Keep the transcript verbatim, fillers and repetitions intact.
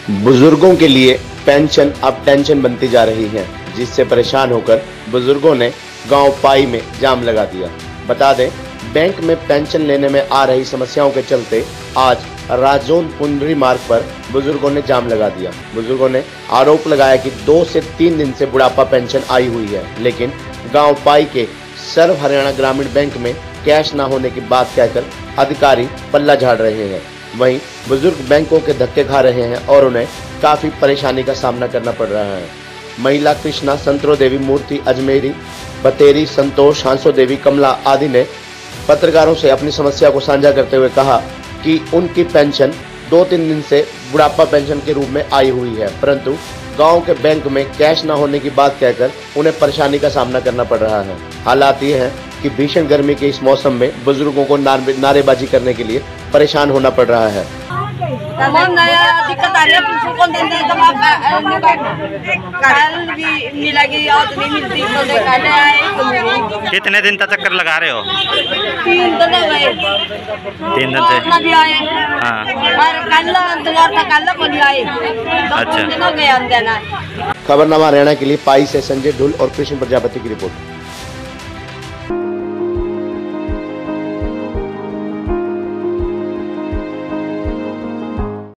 बुजुर्गों के लिए पेंशन अब टेंशन बनती जा रही है, जिससे परेशान होकर बुजुर्गों ने गांव पाई में जाम लगा दिया। बता दें, बैंक में पेंशन लेने में आ रही समस्याओं के चलते आज राजौंद पुंडरी मार्ग पर बुजुर्गों ने जाम लगा दिया। बुजुर्गों ने आरोप लगाया कि दो से तीन दिन से बुढ़ापा पेंशन आई हुई है, लेकिन गांव पाई के सर्व हरियाणा ग्रामीण बैंक में कैश न होने की बात कहकर अधिकारी पल्ला झाड़ रहे हैं। वहीं बुजुर्ग बैंकों के धक्के खा रहे हैं और उन्हें काफी परेशानी का सामना करना पड़ रहा है। महिला कृष्णा, संतरो देवी, मूर्ति अजमेरी, बतेरी, संतोष, हांसो देवी, कमला आदि ने पत्रकारों से अपनी समस्या को साझा करते हुए कहा कि उनकी पेंशन दो तीन दिन से बुढ़ापा पेंशन के रूप में आई हुई है, परंतु गांव के बैंक में कैश न होने की बात कहकर उन्हें परेशानी का सामना करना पड़ रहा है। हालात ये है कि भीषण गर्मी के इस मौसम में बुजुर्गों को नारेबाजी करने के लिए परेशान होना पड़ रहा है। दिक्कत आ रही है, कौन देते हैं, जब कल भी मिलेगी और नहीं मिलती तो देखने आए। कितने दिन तक चक्कर लगा रहे हो? तीन दिन हो गए। तीन दिन से अपना भी आए। हाँ। और कल अंतवार था, कल को नहीं आए। अच्छा। दिन हो गए हम देना। खबरनामा हरियाणा के लिए पाई से संजय ढुल और कृष्ण प्रजापति की रिपोर्ट।